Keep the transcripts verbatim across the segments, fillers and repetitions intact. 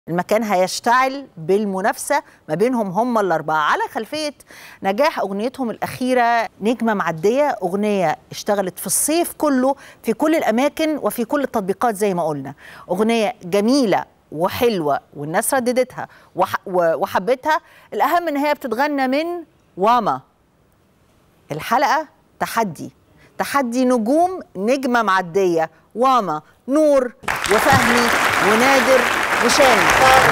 المكان هيشتعل بالمنافسة ما بينهم هم الأربعة على خلفية نجاح أغنيتهم الأخيرة نجمة معدية. أغنية اشتغلت في الصيف كله في كل الأماكن وفي كل التطبيقات زي ما قلنا. أغنية جميلة وحلوة والناس رددتها وحبتها. الأهم إن هي بتتغنى من واما. الحلقة تحدي تحدي نجوم نجمة معدية، واما، نور وفهمي ونادر وشامي.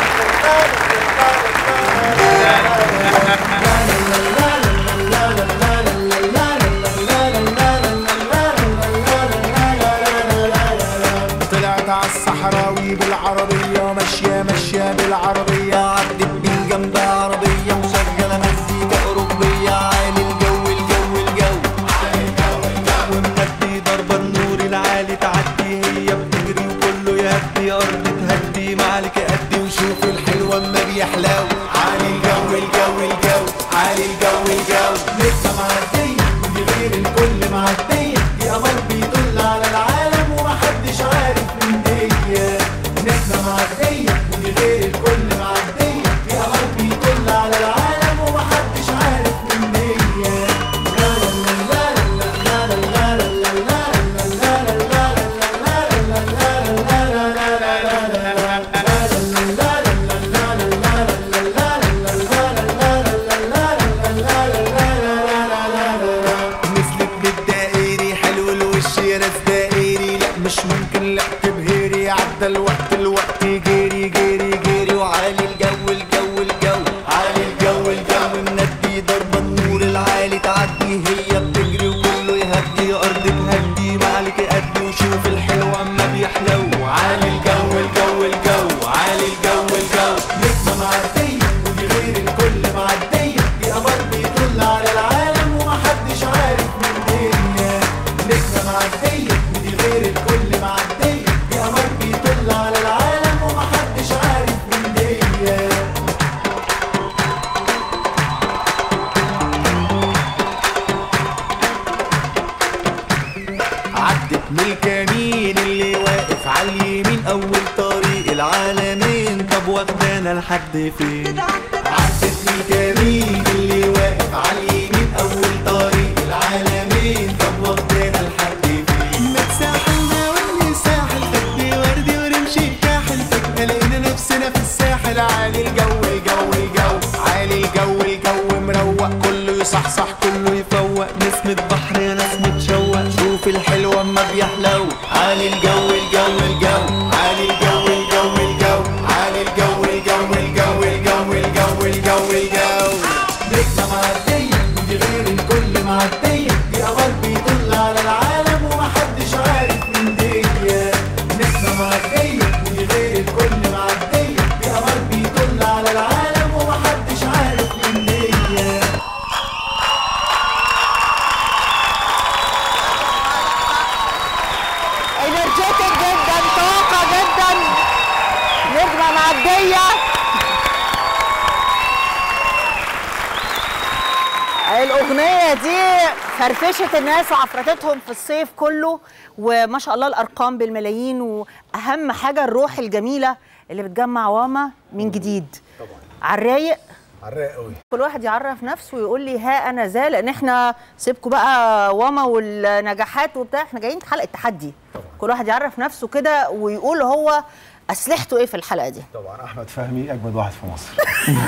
طلعت على الصحراوي بالعربية، ماشية ماشية بالعربية، عدت من جنب عربية مشغلة مزيكا أوروبية، عالي الجو الجو الجو عالي الجو الجو، ومهدي ضربة النور العالي تعدي، هي بتجري وكله يهدي، أرض تهدي معلك أدي وشوف الحلوة أما بيحلو، عالي الجو الجو الجو عالي الجو الجو. لسه معدية ودي غير الكل معدية، دي قمر بيطل على العالم ومحدش عارف مين هي. نجمة معدية ودي غير الكل معدية، دي قمر بيطل على العالم ومحدش عارف مين هي. مثلك بالدائري حلو الوش يا ناس دائري، لا مش ممكن لا تبهري، عدى الوقت الوقت جري جري جري، وعالي الجو الجو الجو عالي الجو الجو، مندي ضربة النور العالي تعدي، هي بتجري وكله يهدي، أرض تهدي معلك أدي وشوف الحلو أما بيحلو، عالي الجو الجو الجو عالي الجو الجو. نجمة معدية ودي غير الكل معدية، دي قمر بيطل على العالم ومحدش عارف مين هي. نجمة معدية ودي غير الكل معدية، دي قمر بيطل على العالم ومحدش عارف مين هي. عدت من الكمين اللي واقف على اليمين، أول طريق العالمين، طب واخدانا لحد فين؟ عدت من الكمين اللي واقف على اليمين، أول طريق العالمين، طب واخدانا لحد فين؟ ما تساحلنا واللي ساحل، خدي وردي ورمشي كاحل، فجأة لقينا نفسنا في الساحل، عالي الجو الجو الجو عالي الجو الجو، مروق كله يصحصح كله يفوق، نسمة بحر يا ناس متشوق، شوف الحلوة اما بيحلو، عالي الجو الجو الجو عالي الجو الجو الجو عالي الجو الجو الجو الجو الجو الجو الجو. نجمة معدية ودي غير الكل معدية، دي قمر بيطل على العالم ومحدش عارف مين هي. نجمة معدية ودي غير الكل معدية، دي قمر بيطل على العالم ومحدش عارف مين هي. انرجيتك جدا، طاقة جدا، نجمة معدية. الأغنية دي فرفشت الناس وعفرتتهم في الصيف كله، وما شاء الله الأرقام بالملايين، وأهم حاجة الروح الجميلة اللي بتجمع واما من جديد. طبعا على الرايق على الرايق قوي. كل واحد يعرف نفسه ويقول لي ها أنا ذا، لأن احنا سيبكم بقى واما والنجاحات وبتاع، احنا جايين حلقة تحدي. طبعا كل واحد يعرف نفسه كده ويقول هو أسلحته إيه في الحلقة دي. طبعا أحمد فهمي أجمد واحد في مصر.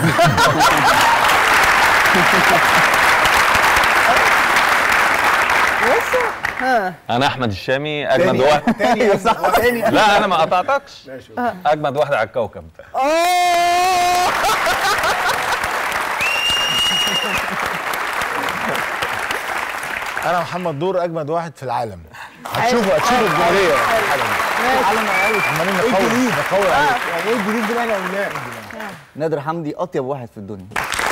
انا احمد الشامي اجمد واحد. تاني صح تاني. لا انا ما قطعتكش. ماشي. اجمد واحد على الكوكب. انا محمد دور اجمد واحد في العالم. هتشوفوا هتشوفوا الجمهوريه العالم قوي. عمالين نقوي نقوي عليك. يعني ايه الجديد اللي احنا قلناه؟ نادر حمدي اطيب واحد في الدنيا.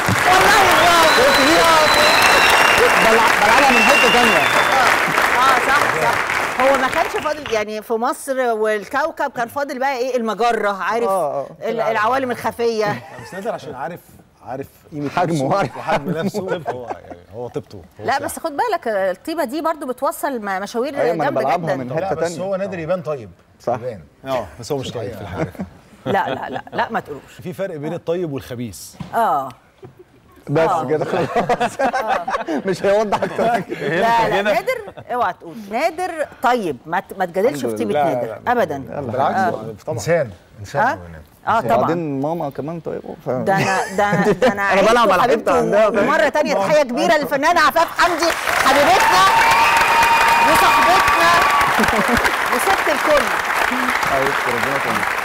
بلعبها من حته ثانيه. اه صح صح. هو ما كانش فاضل يعني في مصر والكوكب، كان فاضل بقى ايه المجره، عارف آه آه. العوالم الخفيه. بس نادر عشان عارف عارف قيمه حجمه وحجم نفسه. هو يعني هو طيبته. لا بس خد بالك الطيبه دي برضو بتوصل مشاوير أيوة، جامده جدا. من حته بس ثانيه. هو نادر يبان طيب. صح. يبان اه بس هو مش طيب في الحقيقه. لا لا لا لا ما تقولوش. في فرق بين الطيب والخبيث. اه بس كده خلاص. مش هيوضح اكتر من كده. لا لا نادر اوعى تقول نادر طيب، ما ت- ما تجادلش في طيبه لا، لا، نادر لا، ابدا. بالعكس طبعا انسان انسان اه هو نادر. اه طبعا. وبعدين ماما كمان طيبه ف... ده انا ده انا ده انا أنا بلعب على حبيبته حتة عندها. مره تانية. تحيه كبيره للفنانه عفاف حمدي حبيبتنا وصاحبتنا وست الكل. أيوة، ربنا يخليك.